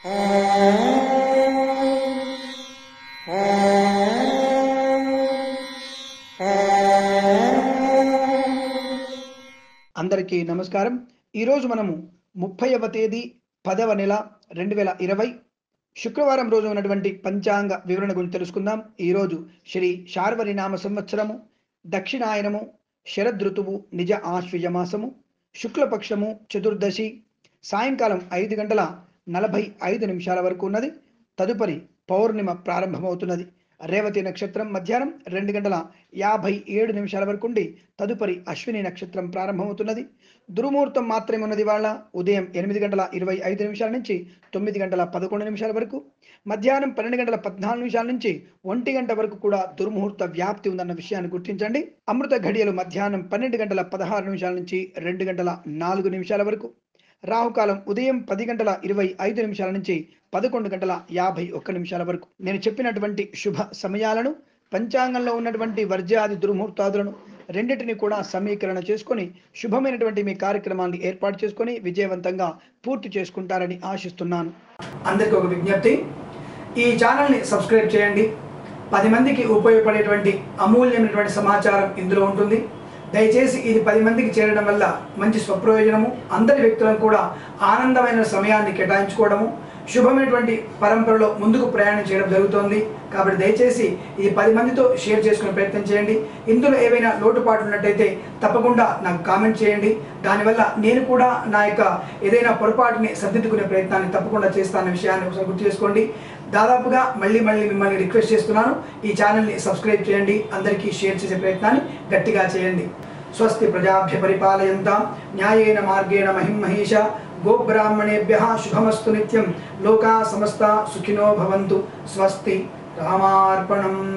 అందరికీ నమస్కారం. ఈరోజు మనము 30వ తేదీ 10వ నెల 2020 శుక్రవారం రోజు ఉన్నటువంటి పంచాంగ వివరణ గురించి తెలుసుకుందాం. ఈరోజు శ్రీ శార్వరి నామ సంవత్సరము, దక్షిణాయనము, శరదృతువు, నిజ ఆశ్వయుజ మాసము, శుక్లపక్షము, చతుర్దశి, సాయంకాలం 5:45 వరకు ఉన్నది. తదుపరి పౌర్ణిమ ప్రారంభమవుతున్నది. రేవతి నక్షత్రం మధ్యాహ్నం 2:57 వరకు ఉండి తదుపరి అశ్విని నక్షత్రం ప్రారంభమవుతున్నది. దుర్ముహూర్తం మాత్రమే ఉన్నది. వాళ్ళ ఉదయం 8:25 నుంచి 9:11 వరకు, మధ్యాహ్నం 12:14 నుంచి 1 వరకు కూడా దుర్ముహూర్త వ్యాప్తి ఉందన్న విషయాన్ని గుర్తించండి. అమృత ఘడియలు మధ్యాహ్నం 12:16 నుంచి 2:04 వరకు, రాహుకాలం ఉదయం 10:25 నుంచి 11:51 వరకు. నేను చెప్పినటువంటి శుభ సమయాలను, పంచాంగంలో ఉన్నటువంటి వర్జ్యాది దుర్ముహూర్తాదులను రెండింటిని కూడా సమీకరణ చేసుకొని శుభమైనటువంటి మీ కార్యక్రమాన్ని ఏర్పాటు చేసుకొని విజయవంతంగా పూర్తి చేసుకుంటారని ఆశిస్తున్నాను. అందరికీ ఒక విజ్ఞప్తి, ఈ ఛానల్ని సబ్స్క్రైబ్ చేయండి. 10 మందికి ఉపయోగపడేటువంటి అమూల్యమైనటువంటి సమాచారం ఇందులో ఉంటుంది. దయచేసి ఇది 10 మందికి చేరడం వల్ల మంచి స్వప్రయోజనము, అందరి వ్యక్తులను కూడా ఆనందమైన సమయాన్ని కేటాయించుకోవడము, శుభమైనటువంటి పరంపరలో ముందుకు ప్రయాణం చేయడం జరుగుతోంది. కాబట్టి దయచేసి ఇది 10 మందితో షేర్ చేసుకునే ప్రయత్నం చేయండి. ఇందులో ఏవైనా లోటుపాట్లు ఉన్నట్టయితే తప్పకుండా నాకు కామెంట్ చేయండి. దానివల్ల నేను కూడా నా యొక్క ఏదైనా పొరపాటుని సర్దిద్దుకునే ప్రయత్నాన్ని తప్పకుండా చేస్తానన్న విషయాన్ని ఒకసారి గుర్తు చేసుకోండి. దాదాపుగా మళ్ళీ మిమ్మల్ని రిక్వెస్ట్ చేస్తున్నాను, ఈ ఛానల్ని సబ్స్క్రైబ్ చేయండి, అందరికీ షేర్ చేసే ప్రయత్నాన్ని గట్టిగా చేయండి. స్వస్తి ప్రజాభ్య పరిపాలయంతాం న్యాయేన మార్గేణ మహిం మహేష గోబ్రాహ్మణేభ్యః శుభమస్తు నిత్యం. లోకా సమస్త సుఖినో భవంతు. స్వస్తి. రామార్పణం.